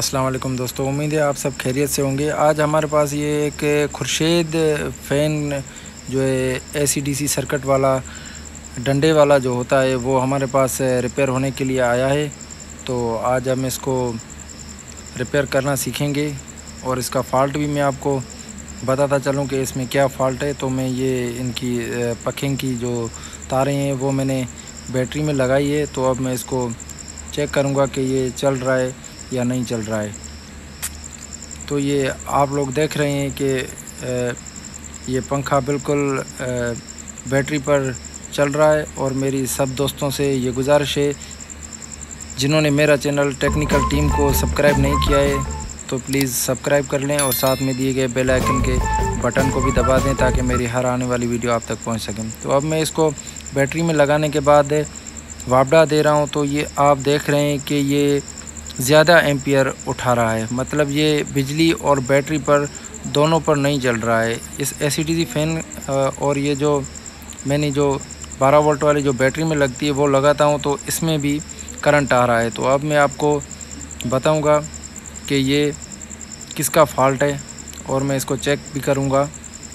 अस्सलाम वालेकुम दोस्तों, उम्मीद है आप सब खैरियत से होंगे। आज हमारे पास ये एक खुर्शीद फ़ैन जो है एसी-डीसी सर्किट वाला डंडे वाला जो होता है वो हमारे पास रिपेयर होने के लिए आया है। तो आज हम इसको रिपेयर करना सीखेंगे और इसका फ़ॉल्ट भी मैं आपको बताता चलूँ कि इसमें क्या फ़ॉल्ट है। तो मैं ये इनकी पखिंग की जो तारें हैं वो मैंने बैटरी में लगाई है। तो अब मैं इसको चेक करूँगा कि ये चल रहा है या नहीं चल रहा है। तो ये आप लोग देख रहे हैं कि ये पंखा बिल्कुल बैटरी पर चल रहा है। और मेरी सब दोस्तों से ये गुजारिश है, जिन्होंने मेरा चैनल टेक्निकल टीम को सब्सक्राइब नहीं किया है तो प्लीज़ सब्सक्राइब कर लें और साथ में दिए गए बेल आइकन के बटन को भी दबा दें ताकि मेरी हर आने वाली वीडियो आप तक पहुंच सकें। तो अब मैं इसको बैटरी में लगाने के बाद वापडा दे रहा हूं। तो ये आप देख रहे हैं कि ये ज़्यादा एम्पियर उठा रहा है, मतलब ये बिजली और बैटरी पर दोनों पर नहीं चल रहा है। इस एसी-डीसी फ़ैन और ये जो मैंने जो 12 वोल्ट वाली जो बैटरी में लगती है वो लगाता हूँ तो इसमें भी करंट आ रहा है। तो अब मैं आपको बताऊँगा कि ये किसका फ़ॉल्ट है और मैं इसको चेक भी करूँगा।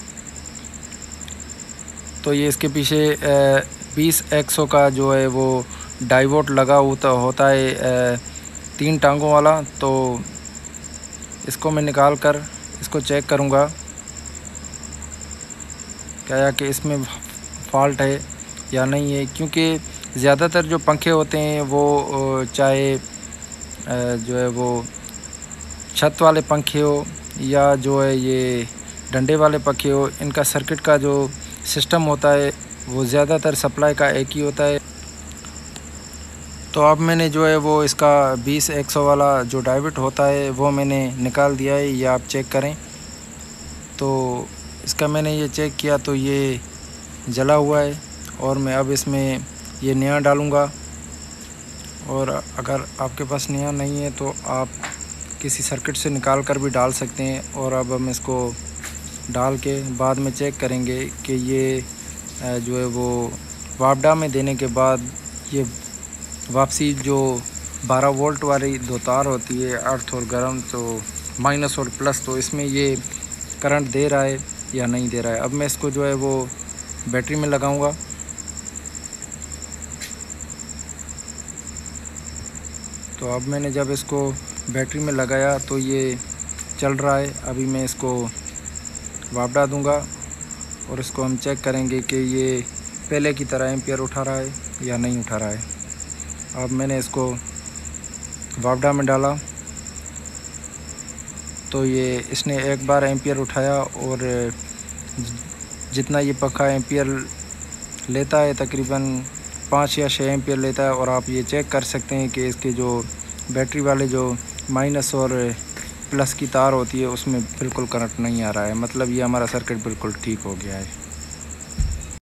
तो ये इसके पीछे 20 एक्सो का जो है वो डाइवोट लगा होता है 3 टांगों वाला। तो इसको मैं निकाल कर इसको चेक करूँगा क्या कि इसमें फ़ॉल्ट है या नहीं है, क्योंकि ज़्यादातर जो पंखे होते हैं वो चाहे जो है वो छत वाले पंखे हो या जो है ये डंडे वाले पंखे हो, इनका सर्किट का जो सिस्टम होता है वो ज़्यादातर सप्लाई का एक ही होता है। तो अब मैंने जो है वो इसका 20 एक्सो वाला जो डाइवोट होता है वो मैंने निकाल दिया है, ये आप चेक करें। तो इसका मैंने ये चेक किया तो ये जला हुआ है और मैं अब इसमें ये नया डालूँगा। और अगर आपके पास नया नहीं है तो आप किसी सर्किट से निकाल कर भी डाल सकते हैं। और अब हम इसको डाल के बाद में चेक करेंगे कि ये जो है वो वापडा में देने के बाद ये वापसी जो 12 वोल्ट वाली दो तार होती है, अर्थ और गर्म, तो माइनस और प्लस, तो इसमें ये करंट दे रहा है या नहीं दे रहा है। अब मैं इसको जो है वो बैटरी में लगाऊंगा। तो अब मैंने जब इसको बैटरी में लगाया तो ये चल रहा है। अभी मैं इसको वापडा दूंगा और इसको हम चेक करेंगे कि ये पहले की तरह एम्पियर उठा रहा है या नहीं उठा रहा है। अब मैंने इसको वापडा में डाला तो ये इसने एक बार एम्पियर उठाया और जितना ये पंखा एम्पियर लेता है तकरीबन 5 या 6 एम्पियर लेता है। और आप ये चेक कर सकते हैं कि इसके जो बैटरी वाले जो माइनस और प्लस की तार होती है उसमें बिल्कुल करंट नहीं आ रहा है, मतलब ये हमारा सर्किट बिल्कुल ठीक हो गया है।